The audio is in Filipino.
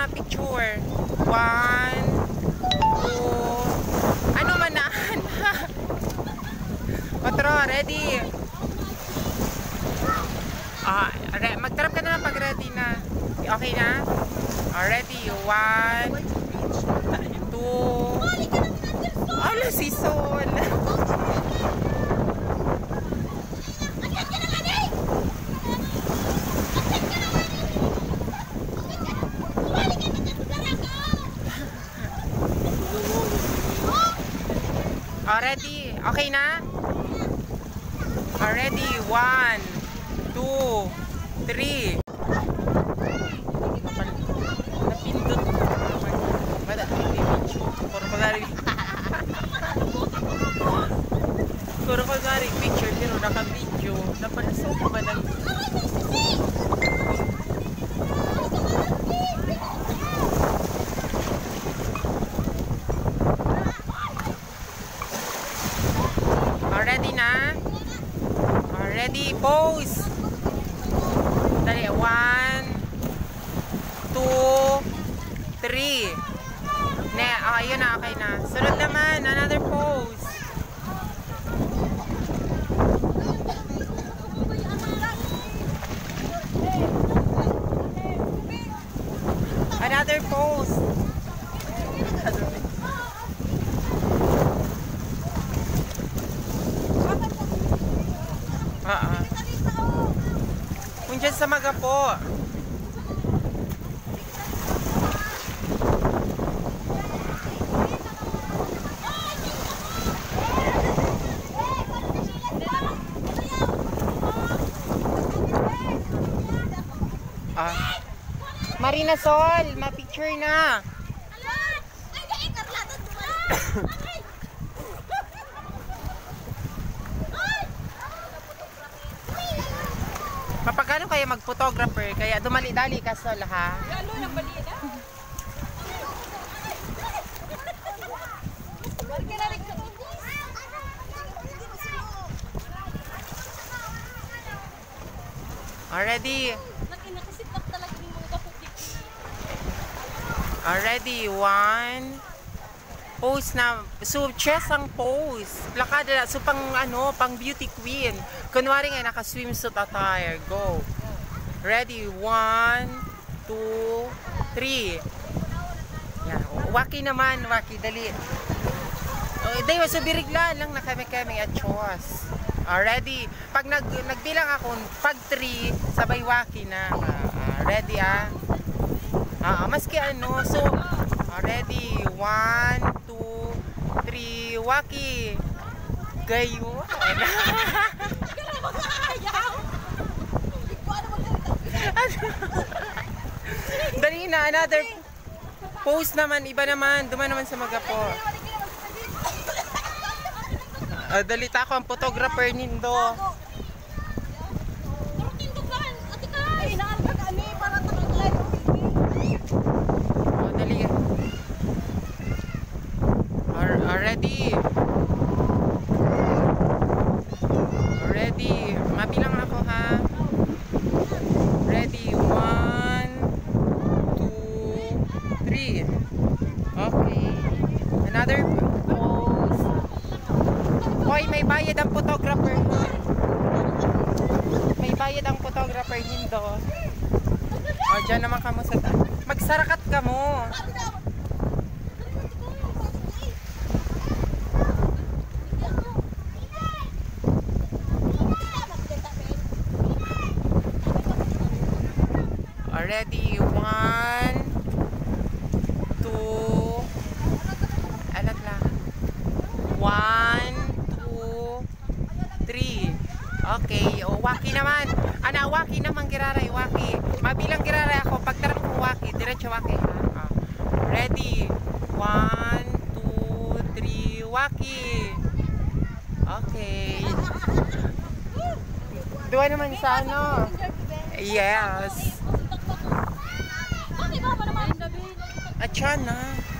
na picture. 1, 2. Ano manahan? Otro, ready? Mag-trap ka na pag ready na. Okay na? Ready? 1, 2. Ala, si Sol. Ready? Okay na? Ready? 1, 2, 3. Napindot. Puro ko gari picture pero naka-video. Napalasok ba ng... Ready na? Ready? Pose! Dali, 1, 2, 3. Ayun na, okay na. Sunod naman, another pose. Another pose. Kung dyan sa Magapo. Marina Sol, ma-picture na. Mapagano kayo mag-photographer, kaya dumali-dali ka Sol ha. Lalo nang bali na. Already. Nakasipak talaga yung mga kapatid. Already, 1. Pose na. So, chest ang pose. Plakada na. So, pang pang beauty queen. Kunwari nga, naka-swimsuit attire. Go. Ready, 1, 2, 3. Yan. Waki naman, waki. Dali. Dahil, so birigla lang na kami at chos. Ready? Pag nagbilang ako, pag 3, sabay waki na. Ready maski so, ready? 1, 2, 3, waki. Gayo. Dali na, another pose naman, iba naman. Duman naman sa Magapo. Dalita ko ang photographer nindo. Dali. Ready. Ready. Mabilang ako ha. Ready. 1, 2, 3. Okay. Another pose. Hoy, may bayad ang photographer. May bayad ang photographer hindo. Dyan naman ka mo sa... Magsarakat ka mo. Already, 1, 2, alat lang. 1, 2, 3. Okay, waki naman. Waki naman giraray, waki. Mabilang giraray ako. Pagtarap kong waki, diretso waki ha. Ready? 1, 2, 3, waki. Okay. Dua naman sa Yes. At siya na.